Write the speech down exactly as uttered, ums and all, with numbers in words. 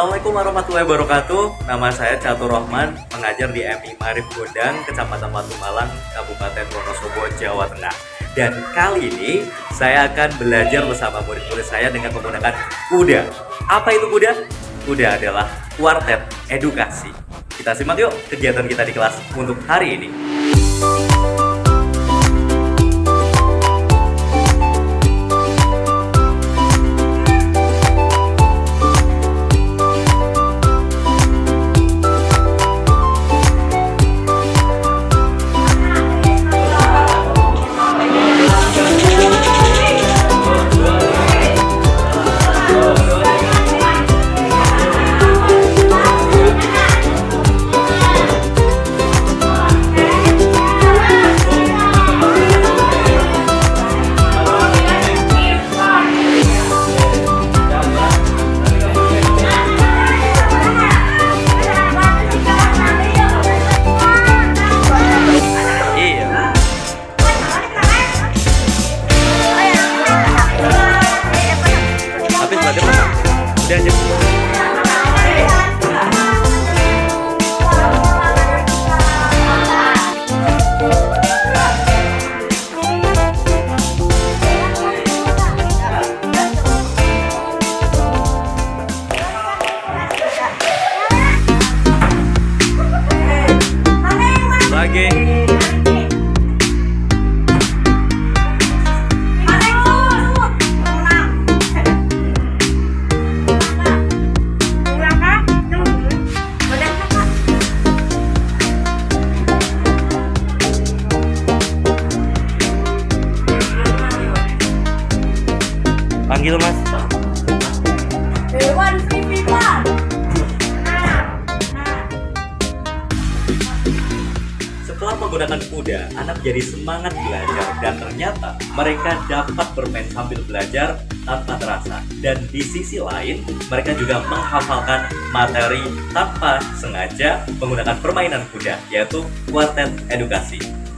Assalamualaikum warahmatullahi wabarakatuh. Nama saya Catur Rohman, mengajar di M I Maarif Gondang, Kecamatan Watu Malang, Kabupaten Wonosobo, Jawa Tengah. Dan kali ini saya akan belajar bersama murid-murid saya dengan menggunakan kuda. Apa itu kuda? Kuda adalah kuartet edukasi. Kita simak yuk kegiatan kita di kelas untuk hari ini. Udah aja. Lagi. Panggil mas. Dewan Sri Pipan. Setelah menggunakan kuda, anak jadi semangat belajar dan ternyata mereka dapat bermain sambil belajar tanpa terasa. Dan di sisi lain, mereka juga menghafalkan materi tanpa sengaja menggunakan permainan kuda, yaitu kuartet edukasi.